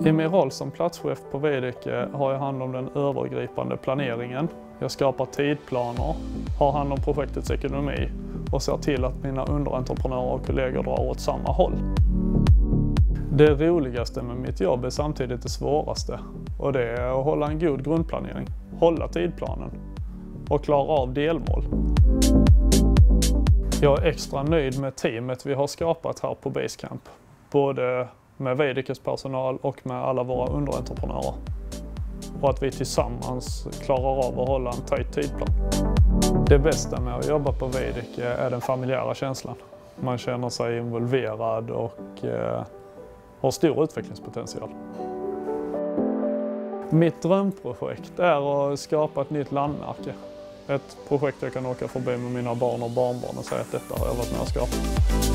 I min roll som platschef på Veidekke har jag hand om den övergripande planeringen. Jag skapar tidplaner, har hand om projektets ekonomi och ser till att mina underentreprenörer och kollegor drar åt samma håll. Det roligaste med mitt jobb är samtidigt det svåraste, och det är att hålla en god grundplanering, hålla tidplanen och klara av delmål. Jag är extra nöjd med teamet vi har skapat här på Basecamp, både med Veidekkes personal och med alla våra underentreprenörer. Och att vi tillsammans klarar av att hålla en tajt tidplan. Det bästa med att jobba på Veidekke är den familjära känslan. Man känner sig involverad och har stor utvecklingspotential. Mitt drömprojekt är att skapa ett nytt landmärke. Ett projekt jag kan åka förbi med mina barn och barnbarn och säga att detta har jag varit med och skapat.